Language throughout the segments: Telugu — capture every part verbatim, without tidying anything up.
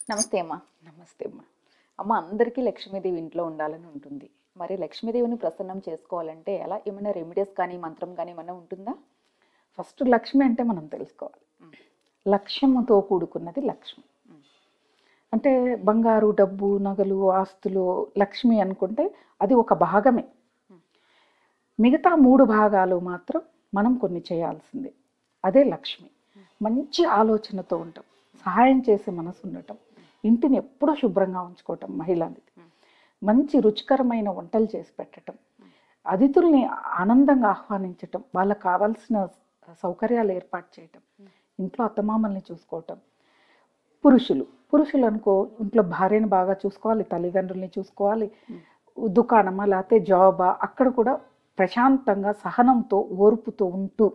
నమస్తే అమ్మ. నమస్తే అమ్మ. అమ్మ, అందరికీ లక్ష్మీదేవి ఇంట్లో ఉండాలని ఉంటుంది. మరి లక్ష్మీదేవిని ప్రసన్నం చేసుకోవాలంటే ఎలా? ఏమైనా రెమెడీస్ కానీ మంత్రం కానీ ఏమైనా ఉంటుందా? ఫస్ట్ లక్ష్మి అంటే మనం తెలుసుకోవాలి. లక్ష్యముతో కూడుకున్నది లక్ష్మి. అంటే బంగారు, డబ్బు, నగలు, ఆస్తులు లక్ష్మి అనుకుంటే అది ఒక భాగమే. మిగతా మూడు భాగాలు మాత్రం మనం కొన్ని చేయాల్సిందే. అదే లక్ష్మి. మంచి ఆలోచనతో ఉండటం, సహాయం చేసే మనసు ఉండటం, ఇంటిని ఎప్పుడూ శుభ్రంగా ఉంచుకోవటం మహిళది. మంచి రుచికరమైన వంటలు చేసి పెట్టడం, అతిథుల్ని ఆనందంగా ఆహ్వానించటం, వాళ్ళకు కావాల్సిన సౌకర్యాలు ఏర్పాటు చేయటం, ఇంట్లో అత్తమామల్ని చూసుకోవటం. పురుషులు పురుషులు అనుకో ఇంట్లో భార్యను బాగా చూసుకోవాలి, తల్లిదండ్రుల్ని చూసుకోవాలి, దుకాణమా లేకపోతే జాబా అక్కడ కూడా ప్రశాంతంగా సహనంతో ఓర్పుతో ఉంటూ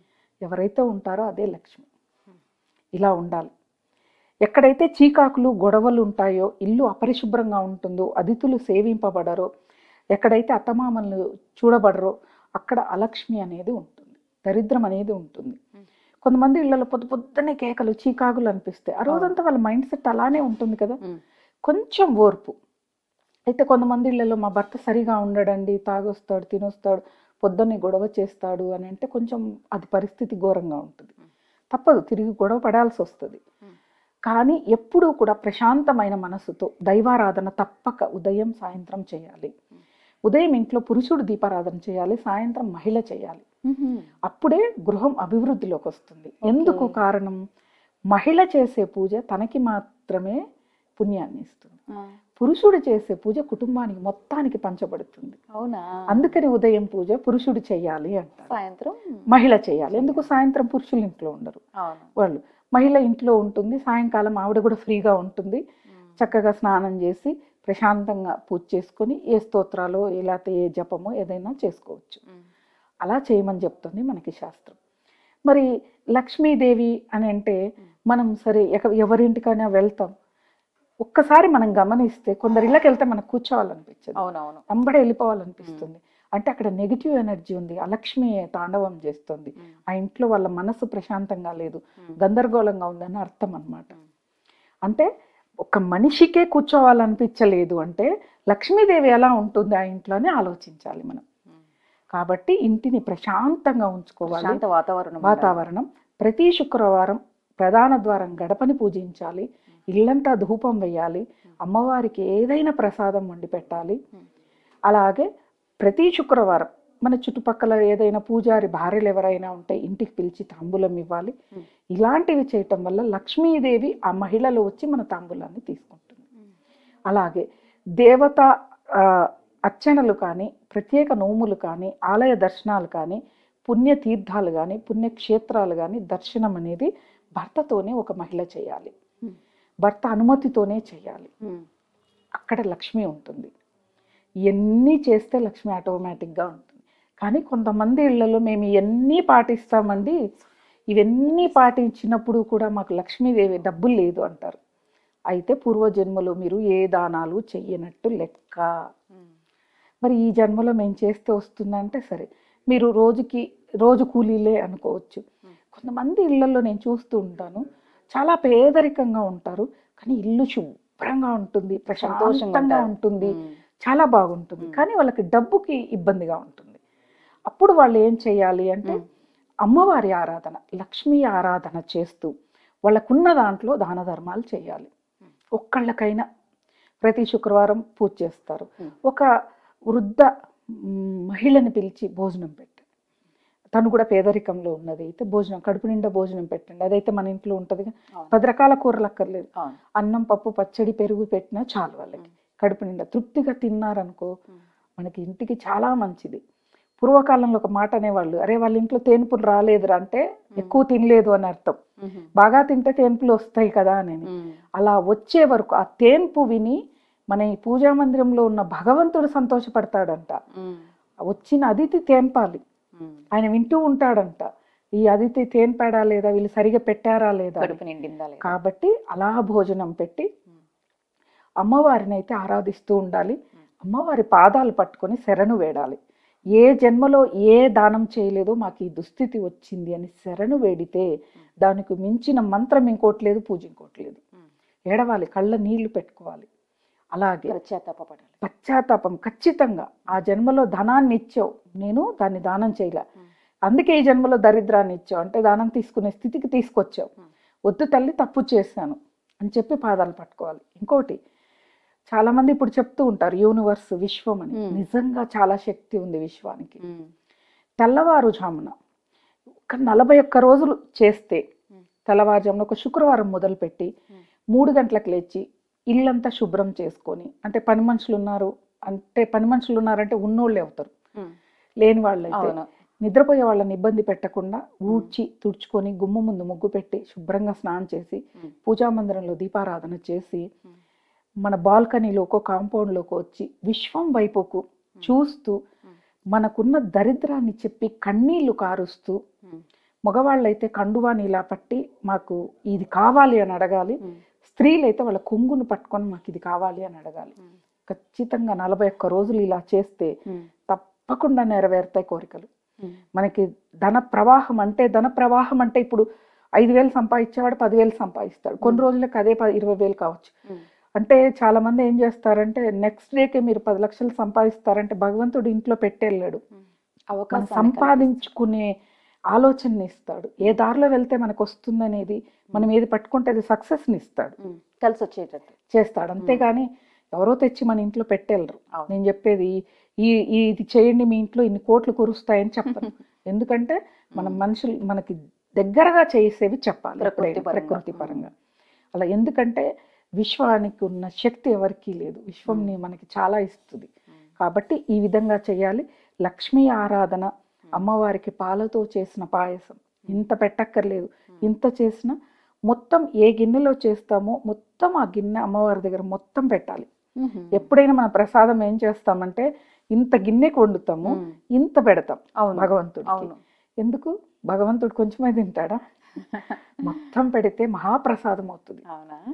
ఎవరైతే ఉంటారో అదే లక్ష్మి. ఇలా ఉండాలి. ఎక్కడైతే చీకాకులు గొడవలు ఉంటాయో, ఇల్లు అపరిశుభ్రంగా ఉంటుందో, అతిథులు సేవింపబడరో, ఎక్కడైతే అత్తమామలు చూడబడరో అక్కడ అలక్ష్మి అనేది ఉంటుంది, దరిద్రం అనేది ఉంటుంది. కొంతమంది ఇళ్లలో పొద్దు పొద్దునే కేకలు చీకాకులు అనిపిస్తాయి. ఆ రోజంతా వాళ్ళ మైండ్ సెట్ అలానే ఉంటుంది కదా. కొంచెం ఓర్పు. అయితే కొంతమంది ఇళ్లలో మా భర్త సరిగా ఉండడండి, తాగొస్తాడు, తినొస్తాడు, పొద్దున్నే గొడవ చేస్తాడు అని అంటే కొంచెం అది పరిస్థితి ఘోరంగా ఉంటుంది. తప్పదు, తిరిగి గొడవ పడాల్సి వస్తుంది. కానీ ఎప్పుడూ కూడా ప్రశాంతమైన మనసుతో దైవారాధన తప్పక ఉదయం సాయంత్రం చేయాలి. ఉదయం ఇంట్లో పురుషుడు దీపారాధన చేయాలి, సాయంత్రం మహిళ చేయాలి. అప్పుడే గృహం అభివృద్ధిలోకి వస్తుంది. ఎందుకు కారణం? మహిళ చేసే పూజ తనకి మాత్రమే పుణ్యాన్ని ఇస్తుంది, పురుషుడు చేసే పూజ కుటుంబానికి మొత్తానికి పంచబడుతుంది. అవునా? అందుకని ఉదయం పూజ పురుషుడు చేయాలి అంటారు, సాయంత్రం మహిళ చేయాలి. ఎందుకు? సాయంత్రం పురుషులు ఇంట్లో ఉండరు, వాళ్ళు మహిళ ఇంట్లో ఉంటుంది. సాయంకాలం ఆవిడ కూడా ఫ్రీగా ఉంటుంది. చక్కగా స్నానం చేసి ప్రశాంతంగా పూజ చేసుకొని ఏ స్తోత్రాలు లేకపోతే ఏ జపమో ఏదైనా చేసుకోవచ్చు. అలా చేయమని చెప్తుంది మనకి శాస్త్రం. మరి లక్ష్మీదేవి అని అంటే మనం సరే ఎవరింటికైనా వెళ్తాం, ఒక్కసారి మనం గమనిస్తే కొందరి ఇళ్ళకి వెళ్తే మనకు కూర్చోవాలనిపించదు, అవునవును, అంబడే వెళ్ళిపోవాలనిపిస్తుంది. అంటే అక్కడ నెగిటివ్ ఎనర్జీ ఉంది, అలక్ష్మి తాండవం చేస్తుంది. ఆ ఇంట్లో వాళ్ళ మనసు ప్రశాంతంగా లేదు, గందరగోళంగా ఉందని అర్థం అన్నమాట. అంటే ఒక మనిషికే కూర్చోవాలనిపించలేదు అంటే లక్ష్మీదేవి ఎలా ఉంటుంది ఆ ఇంట్లో అని ఆలోచించాలి మనం. కాబట్టి ఇంటిని ప్రశాంతంగా ఉంచుకోవాలి, వాతావరణం వాతావరణం ప్రతి శుక్రవారం ప్రధాన ద్వారం గడపని పూజించాలి, ఇల్లంతా ధూపం వేయాలి, అమ్మవారికి ఏదైనా ప్రసాదం వండి పెట్టాలి. అలాగే ప్రతి శుక్రవారం మన చుట్టుపక్కల ఏదైనా పూజారి భార్యలు ఎవరైనా ఉంటే ఇంటికి పిలిచి తాంబూలం ఇవ్వాలి. ఇలాంటివి చేయటం వల్ల లక్ష్మీదేవి ఆ మహిళలు వచ్చి మన తాంబూలాన్ని తీసుకుంటుంది. అలాగే దేవత అర్చనలు కానీ, ప్రత్యేక నోములు కానీ, ఆలయ దర్శనాలు కానీ, పుణ్యతీర్థాలు కానీ, పుణ్యక్షేత్రాలు కానీ దర్శనం అనేది భర్తతోనే ఒక మహిళ చేయాలి, భర్త అనుమతితోనే చేయాలి. అక్కడ లక్ష్మి ఉంటుంది. ఇవన్నీ చేస్తే లక్ష్మి ఆటోమేటిక్గా ఉంటుంది. కానీ కొంతమంది ఇళ్లలో మేము ఇవన్నీ పాటిస్తామండి, ఇవన్నీ పాటించినప్పుడు కూడా మాకు లక్ష్మీదేవి డబ్బులు లేదు అంటారు. అయితే పూర్వజన్మలో మీరు ఏ దానాలు చెయ్యనట్టు లెక్క. మరి ఈ జన్మలో మేము చేస్తే వస్తుందంటే సరే, మీరు రోజుకి రోజు కూలీలే అనుకోవచ్చు. కొంతమంది ఇళ్లలో నేను చూస్తూ ఉంటాను, చాలా పేదరికంగా ఉంటారు కానీ ఇల్లు శుభ్రంగా ఉంటుంది, ప్రశాంతంగా ఉంటుంది, చాలా బాగుంటుంది. కానీ వాళ్ళకి డబ్బుకి ఇబ్బందిగా ఉంటుంది. అప్పుడు వాళ్ళు ఏం చేయాలి అంటే అమ్మవారి ఆరాధన, లక్ష్మీ ఆరాధన చేస్తూ వాళ్ళకున్న దాంట్లో దాన ధర్మాలు చేయాలి. ఒక్కళ్ళకైనా ప్రతి శుక్రవారం పూజ చేస్తారు. ఒక వృద్ధ మహిళని పిలిచి భోజనం పెట్టండి, తను కూడా పేదరికంలో ఉన్నది అయితే భోజనం కడుపు నిండా భోజనం పెట్టండి. అదైతే మన ఇంట్లో ఉంటుంది, పది రకాల కూరలు అక్కర్లేదు, అన్నం పప్పు పచ్చడి పెరుగు పెట్టినా చాలు, వాళ్ళకి కడుపు నిండా తృప్తిగా తిన్నారనుకో మనకి ఇంటికి చాలా మంచిది. పూర్వకాలంలో ఒక మాట అనేవాళ్ళు, అరే వాళ్ళ ఇంట్లో తేన్పులు రాలేదురా అంటే ఎక్కువ తినలేదు అని అర్థం, బాగా తింటే తేన్పులు వస్తాయి కదా అని. అలా వచ్చే వరకు ఆ తేన్పు విని మన ఈ పూజా మందిరంలో ఉన్న భగవంతుడు సంతోషపడతాడంట. వచ్చిన అతిథి తేన్పాలి, ఆయన వింటూ ఉంటాడంట, ఈ అతిథి తేన్పాడా లేదా, వీళ్ళు సరిగా పెట్టారా లేదా, కాబట్టి అలా భోజనం పెట్టి అమ్మవారిని అయితే ఆరాధిస్తూ ఉండాలి. అమ్మవారి పాదాలు పట్టుకొని శరణు వేడాలి. ఏ జన్మలో ఏ దానం చేయలేదో మాకు ఈ దుస్థితి వచ్చింది అని శరణు వేడితే దానికి మించిన మంత్రం ఇంకోటి లేదు, పూజ ఇంకోటి లేదు. ఏడవాలి, కళ్ళ నీళ్లు పెట్టుకోవాలి. అలాగే పశ్చాత్తాపడాలి. పశ్చాత్తాపం ఖచ్చితంగా. ఆ జన్మలో ధనాన్ని ఇచ్చావు, నేను దాన్ని దానం చేయలే, అందుకే ఈ జన్మలో దరిద్రాన్ని ఇచ్చావు అంటే దానం తీసుకునే స్థితికి తీసుకొచ్చావు, వద్దు తల్లి తప్పు చేశాను అని చెప్పి పాదాలు పట్టుకోవాలి. ఇంకోటి చాలా మంది ఇప్పుడు చెప్తూ ఉంటారు యూనివర్స్, విశ్వం అని. నిజంగా చాలా శక్తి ఉంది విశ్వానికి. తెల్లవారుజామున ఒక నలభై ఒక్క రోజులు చేస్తే, తెల్లవారుజామున ఒక శుక్రవారం మొదలుపెట్టి మూడు గంటలకు లేచి ఇల్లంతా శుభ్రం చేసుకొని, అంటే పని మనుషులు ఉన్నారు అంటే పని మనుషులు ఉన్నారంటే ఉన్నోళ్ళే అవుతారు, లేని వాళ్ళైతే నిద్రపోయే వాళ్ళని ఇబ్బంది పెట్టకుండా ఊడ్చి తుడుచుకొని గుమ్మ ముందు ముగ్గు పెట్టి శుభ్రంగా స్నానం చేసి పూజా మందిరంలో దీపారాధన చేసి మన బాల్కనీలోకో కాంపౌండ్లోకి వచ్చి విశ్వం వైపుకు చూస్తూ మనకున్న దరిద్రాన్ని చెప్పి కన్నీళ్లు కారుస్తూ, మగవాళ్ళైతే కండువాని ఇలా పట్టి మాకు ఇది కావాలి అని అడగాలి, స్త్రీలైతే వాళ్ళ కొంగును పట్టుకొని మాకు ఇది కావాలి అని అడగాలి. ఖచ్చితంగా నలభై ఒక్క రోజులు ఇలా చేస్తే తప్పకుండా నెరవేరుతాయి కోరికలు. మనకి ధన ప్రవాహం అంటే ధన ప్రవాహం అంటే ఇప్పుడు ఐదు వేలు సంపాదించేవాడు పదివేలు సంపాదిస్తాడు, కొన్ని రోజులకి అదే ఇరవై వేలు కావచ్చు. అంటే చాలా మంది ఏం చేస్తారంటే నెక్స్ట్ డేకే మీరు పది లక్షలు సంపాదిస్తారంటే భగవంతుడు ఇంట్లో పెట్టేళ్ళాడు, అవకాశం సంపాదించుకునే ఆలోచనని ఇస్తాడు. ఏ దారిలో వెళ్తే మనకు వస్తుందనేది, మనం ఏది పట్టుకుంటే అది సక్సెస్ని ఇస్తాడు, కలిసి వచ్చేటట్టు చేస్తాడు. అంతేగాని ఎవరో తెచ్చి మన ఇంట్లో పెట్టేళ్ళరు. నేను చెప్పేది ఈ ఇది చేయండి మీ ఇంట్లో ఇన్ని కోట్లు కురుస్తాయని చెప్పను. ఎందుకంటే మనం మనుషులు మనకి దగ్గరగా చేసేవి చెప్పాలి ప్రకృతి పరంగా. అలా ఎందుకంటే విశ్వానికి ఉన్న శక్తి ఎవరికీ లేదు, విశ్వంని మనకి చాలా ఇస్తుంది. కాబట్టి ఈ విధంగా చేయాలి. లక్ష్మీ ఆరాధన, అమ్మవారికి పాలతో చేసిన పాయసం ఇంత పెట్టక్కర్లేదు, ఇంత చేసిన మొత్తం ఏ గిన్నెలో చేస్తామో మొత్తం ఆ గిన్నె అమ్మవారి దగ్గర మొత్తం పెట్టాలి. ఎప్పుడైనా మన ప్రసాదం ఏం చేస్తామంటే ఇంత గిన్నెకి వండుతాము, ఇంత పెడతాం భగవంతుడు. ఎందుకు? భగవంతుడు కొంచెమే తింటాడా? మొత్తం పెడితే మహాప్రసాదం అవుతుంది.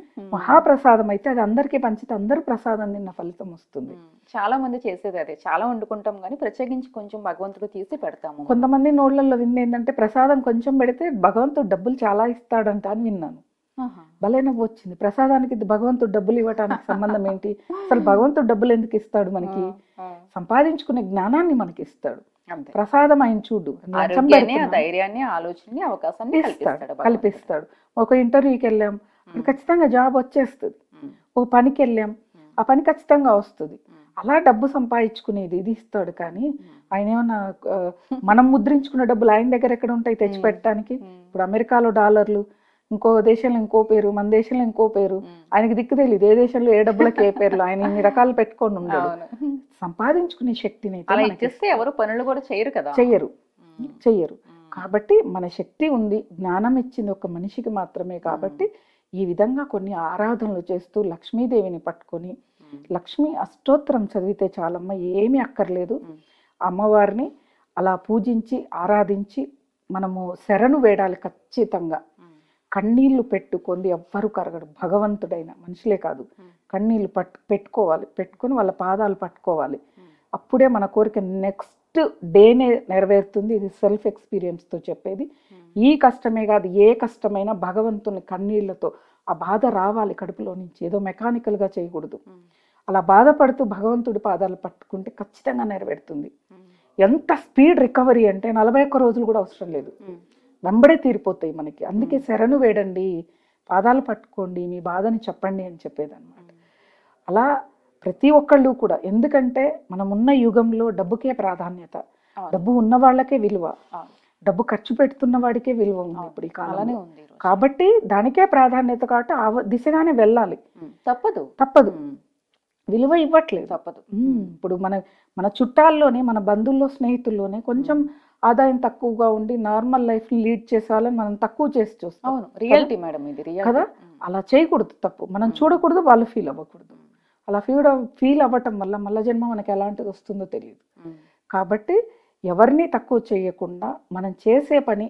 మహాప్రసాదం అయితే అది అందరికీ పంచితే అందరూ ప్రసాదం తిన్న ఫలితం వస్తుంది. చాలా మంది చేసేది అదే, చాలా వండుకుంటాం కానీ ప్రత్యేకించి కొంచెం భగవంతుడు తీసి పెడతాము. కొంతమంది నోళ్లలో విన్న ఏంటంటే ప్రసాదం కొంచెం పెడితే భగవంతుడు డబ్బులు చాలా ఇస్తాడంట అని విన్నాను. భలే నవ్వు వచ్చింది. ప్రసాదానికి భగవంతుడు డబ్బులు ఇవ్వటానికి సంబంధం ఏంటి? అసలు భగవంతుడు డబ్బులు ఎందుకు ఇస్తాడు? మనకి సంపాదించుకునే జ్ఞానాన్ని మనకి ఇస్తాడు. ప్రసాదం ఆయన చూడు, ధైర్యాన్ని ఆలోచనని అవకాశాన్ని కల్పిస్తాడు. ఒక ఇంటర్వ్యూకి వెళ్ళాం, ఖచ్చితంగా జాబ్ వచ్చేస్తుంది. ఒక పనికి వెళ్ళాం, ఆ పని ఖచ్చితంగా వస్తుంది. అలా డబ్బు సంపాదించుకునేది ఇది ఇస్తాడు. కానీ ఆయన ఏమన్నా మనం ముద్రించుకున్న డబ్బులు ఆయన దగ్గర ఎక్కడ ఉంటాయి తెచ్చి పెట్టడానికి? ఇప్పుడు అమెరికాలో డాలర్లు, ఇంకో దేశంలో ఇంకో పేరు, మన దేశంలో ఇంకో పేరు, ఆయనకి దిక్కు తెలియదు ఏ దేశంలో ఏ డబ్బులకి ఏ పేర్లు. ఆయన ఇన్ని రకాలు పెట్టుకొని ఉండడు. సంపాదించుకునే శక్తిని ఎవరు పనులు కూడా చేయరు కదా, చెయ్యరు చెయ్యరు కాబట్టి మన శక్తి ఉంది, జ్ఞానం ఇచ్చింది ఒక మనిషికి మాత్రమే. కాబట్టి ఈ విధంగా కొన్ని ఆరాధనలు చేస్తూ లక్ష్మీదేవిని పట్టుకొని లక్ష్మీ అష్టోత్తరం చదివితే చాలమ్మ, ఏమీ అక్కర్లేదు. అమ్మవారిని అలా పూజించి ఆరాధించి మనము శరణు వేడాలి. ఖచ్చితంగా కన్నీళ్లు పెట్టుకొని ఎవ్వరు కరగడు. భగవంతుడైన మనుషులే కాదు, కన్నీళ్లు పట్టు పెట్టుకోవాలి, పెట్టుకొని వాళ్ళ పాదాలు పట్టుకోవాలి. అప్పుడే మన కోరిక నెక్స్ట్ డేనే నెరవేరుతుంది. ఇది సెల్ఫ్ ఎక్స్పీరియన్స్తో చెప్పేది. ఈ కష్టమే కాదు, ఏ కష్టమైనా భగవంతుని కన్నీళ్లతో ఆ బాధ రావాలి కడుపులో నుంచి, ఏదో మెకానికల్గా చేయకూడదు. అలా బాధపడుతూ భగవంతుడి పాదాలు పట్టుకుంటే ఖచ్చితంగా నెరవేరుతుంది. ఎంత స్పీడ్ రికవరీ అంటే నలభై ఒక్క రోజులు కూడా అవసరం లేదు, వెంబడే తీరిపోతాయి మనకి. అందుకే శరణు వేడండి, పాదాలు పట్టుకోండి, మీ బాధని చెప్పండి అని చెప్పేది అనమాట. అలా ప్రతి ఒక్కళ్ళు కూడా, ఎందుకంటే మనం ఉన్న యుగంలో డబ్బుకే ప్రాధాన్యత, డబ్బు ఉన్న వాళ్ళకే విలువ, డబ్బు ఖర్చు పెడుతున్న వాడికే విలువ ఉంది ఇప్పుడు ఈ కాలంలో. కాబట్టి దానికే ప్రాధాన్యత, కాబట్టి ఆ దిశగానే వెళ్ళాలి. తప్పదు తప్పదు విలువ ఇవ్వట్లేదు, తప్పదు. ఇప్పుడు మన మన చుట్టాల్లోనే, మన బంధువుల్లో, స్నేహితుల్లోనే కొంచెం ఆదాయం తక్కువగా ఉండి నార్మల్ లైఫ్ ని లీడ్ చేసే వాళ్ళని మనం తక్కువ చేసి చూస్తాం. రియాలిటీ మేడం ఇది, కదా. అలా చేయకూడదు, తప్పు. మనం చూడకూడదు, వాళ్ళు ఫీల్ అవ్వకూడదు. అలా ఫీల్ ఫీల్ అవ్వటం వల్ల మళ్ళా జన్మ మనకి ఎలాంటిది వస్తుందో తెలియదు. కాబట్టి ఎవరిని తక్కువ చేయకుండా మనం చేసే పని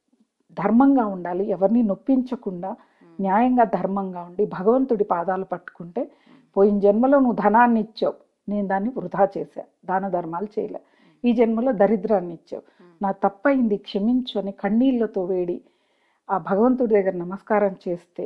ధర్మంగా ఉండాలి, ఎవరిని నొప్పించకుండా న్యాయంగా ధర్మంగా ఉండి భగవంతుడి పాదాలు పట్టుకుంటే, పోయిన జన్మలో నువ్వు ధనాన్ని ఇచ్చావు, నేను దాన్ని వృధా చేశా, దాన ధర్మాలు చేయలే, ఈ జన్మలో దరిద్రాన్ని ఇచ్చావు, నా తప్పైంది క్షమించు అని కన్నీళ్లతో వేడి ఆ భగవంతుడి దగ్గర నమస్కారం చేస్తే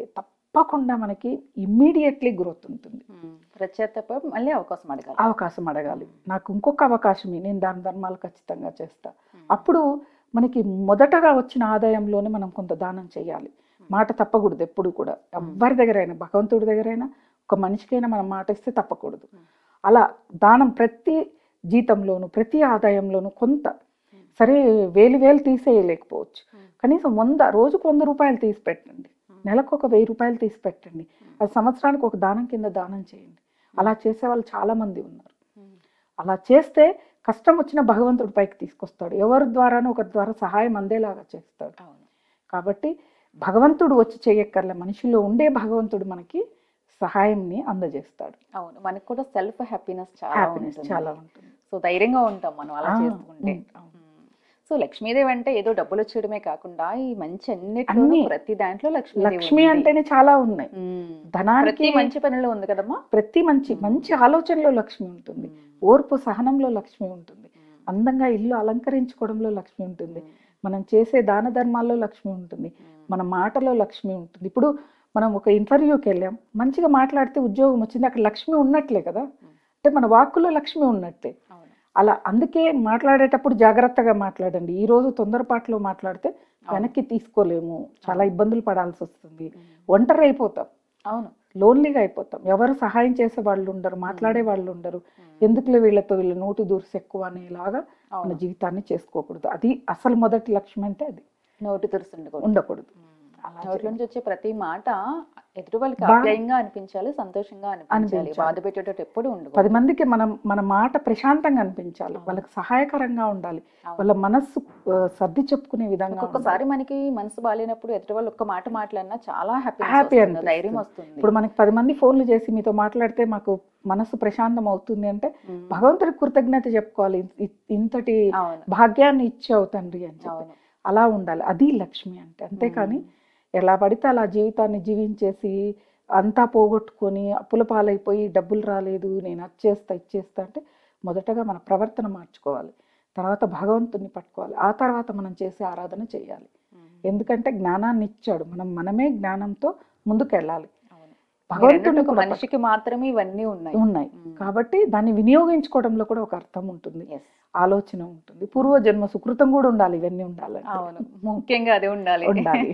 తప్పకుండా మనకి ఇమ్మీడియట్లీ గ్రోత్ ఉంటుంది. ప్రత్యేక మళ్ళీ అవకాశం అడగాలి, అవకాశం అడగాలి. నాకు ఇంకొక అవకాశం ఇ- నేను దాన ధర్మాలు ఖచ్చితంగా చేస్తా. అప్పుడు మనకి మొదటగా వచ్చిన ఆదాయంలోనే మనం కొంత దానం చేయాలి. మాట తప్పకూడదు ఎప్పుడు కూడా. ఎవ్వరి దగ్గరైనా, భగవంతుడి దగ్గరైనా, ఒక మనిషికైనా మనం మాట ఇస్తే తప్పకూడదు. అలా దానం ప్రతి జీతంలోను ప్రతి ఆదాయంలోను కొంత, సరే వేలు వేలు తీసేయలేకపోవచ్చు, కనీసం వంద రోజుకు వంద రూపాయలు తీసి పెట్టండి, నెలకు ఒక వెయ్యి రూపాయలు తీసి పెట్టండి, అది సంవత్సరానికి ఒక దానం కింద దానం చేయండి. అలా చేసే వాళ్ళు చాలా మంది ఉన్నారు. అలా చేస్తే కష్టం వచ్చిన భగవంతుడి పైకి తీసుకొస్తాడు. ఎవరి ద్వారానో ఒకరి ద్వారా సహాయం అందేలాగా చేస్తాడు. కాబట్టి భగవంతుడు వచ్చి చేయక్కర్లే, మనిషిలో ఉండే భగవంతుడు మనకి సహాయంని అందజేస్తాడు. అవును, మనకి కూడా సెల్ఫ్ హ్యాపీనెస్ చాలా హ్యాపీనెస్ ఉంటుంది. చాలా ఉంటుంది. సో ధైర్యంగా ఉంటాం మనం అలా ఆ, చేసుకుంటే. అవును. సో లక్ష్మీదేవి అంటే ఏదో డబ్బులు వచ్చేయడమే కాకుండా ఈ మంచి అన్నిట్లో అన్ని. ప్రతి దాంట్లో లక్ష్మీ లక్ష్మి అంటేనే చాలా ఉన్నాయి. ధనానికి ప్రతి మంచి పనిలో ఉంది కదమ్మా. ప్రతి మంచి మంచి ఆలోచనలో లక్ష్మి ఉంటుంది, ఓర్పు సహనంలో లక్ష్మి ఉంటుంది, అందంగా ఇల్లు అలంకరించుకోవడంలో లక్ష్మి ఉంటుంది, మనం చేసే దాన ధర్మాల్లో లక్ష్మి ఉంటుంది, మన మాటలో లక్ష్మి ఉంటుంది. ఇప్పుడు మనం ఒక ఇంటర్వ్యూకి వెళ్ళాం, మంచిగా మాట్లాడితే ఉద్యోగం వచ్చింది, అక్కడ లక్ష్మి ఉన్నట్లే కదా. అంటే మన వాక్కులో లక్ష్మి ఉన్నట్లే. అలా అందుకే మాట్లాడేటప్పుడు జాగ్రత్తగా మాట్లాడండి. ఈ రోజు తొందరపాటులో మాట్లాడితే వెనక్కి తీసుకోలేము, చాలా ఇబ్బందులు పడాల్సి వస్తుంది, ఒంటరి అయిపోతాం. అవును, లోన్లీగా అయిపోతాం, ఎవరు సహాయం చేసే వాళ్ళు ఉండరు, మాట్లాడే వాళ్ళు ఉండరు. ఎందుకులే వీళ్ళతో వీళ్ళ నోటి దూర్సు ఎక్కువ అనేలాగా మన జీవితాన్ని చేసుకోకూడదు. అది అసలు మొదటి లక్ష్యం అంటే అది. నోటి తురుసు ఉండకూడదు. ఉండకూడదు. నోటి నుంచి వచ్చే ప్రతి మాట ఎదుటి వాళ్ళకి ఆప్యాయంగా అనిపించాలి, సంతోషంగా అనిపించాలి, బాధ పెట్టేటట్టు ఎప్పుడు ఉండదు. పది మందికి మనం మన మాట ప్రశాంతంగా అనిపించాలి, వాళ్ళకి సహాయకరంగా ఉండాలి, వాళ్ళ మనస్సు ఆ, సర్ది చెప్పుకునే విధంగా. ఒక్కొక్కసారి మనకి మనసు బాగాలేనప్పుడు ఎదుటి వాళ్ళు ఒక్క మాట మాట్లాడినా చాలా హ్యాపీ హ్యాపీ హ్యాపీ అనిపిస్తుంది. ధైర్యం వస్తుంది. ఇప్పుడు మనకి పది మంది ఫోన్లు చేసి మీతో మాట్లాడితే మాకు మనసు ప్రశాంతం అవుతుంది అంటే భగవంతుడికి కృతజ్ఞత చెప్పుకోవాలి, ఇ- ఇంతటి అవును, భాగ్యాన్ని ఇచ్చావు తండ్రి అని చెప్పి. అవును. అలా ఉండాలి, అది లక్ష్మి అంటే. అంతేకాని ఎలా పడితే అలా జీవితాన్ని జీవించేసి అంతా పోగొట్టుకొని అప్పుల పాలైపోయి డబ్బులు రాలేదు నేను అచ్చేస్తా ఇచ్చేస్తా అంటే మొదటగా మన ప్రవర్తన మార్చుకోవాలి, తర్వాత భగవంతుని పట్టుకోవాలి, ఆ తర్వాత మనం చేసే ఆరాధన చేయాలి. ఎందుకంటే జ్ఞానాన్ని ఇచ్చాడు, మనం మనమే జ్ఞానంతో ముందుకెళ్ళాలి. భగవంతుడు ఒక మనిషికి మాత్రమే ఇవన్నీ ఉన్నాయి ఉన్నాయి కాబట్టి దాన్ని వినియోగించుకోవడంలో కూడా ఒక అర్థం ఉంటుంది, ఆలోచన ఉంటుంది, పూర్వజన్మ సుకృతం కూడా ఉండాలి, ఇవన్నీ ఉండాలి. అవును, ముఖ్యంగా అదే ఉండాలి ఉండాలి.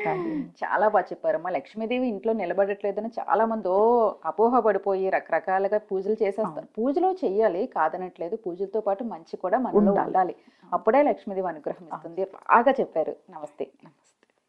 చాలా బాగా చెప్పారమ్మా. లక్ష్మీదేవి ఇంట్లో నిలబడట్లేదని చాలా మంది ఓ అపోహ పడిపోయి రకరకాలుగా పూజలు చేసేస్తారు. పూజలు చెయ్యాలి కాదనట్లేదు, పూజలతో పాటు మంచి కూడా మనలో ఉండాలి, అప్పుడే లక్ష్మీదేవి అనుగ్రహం ఇస్తుంది. బాగా చెప్పారు. నమస్తే.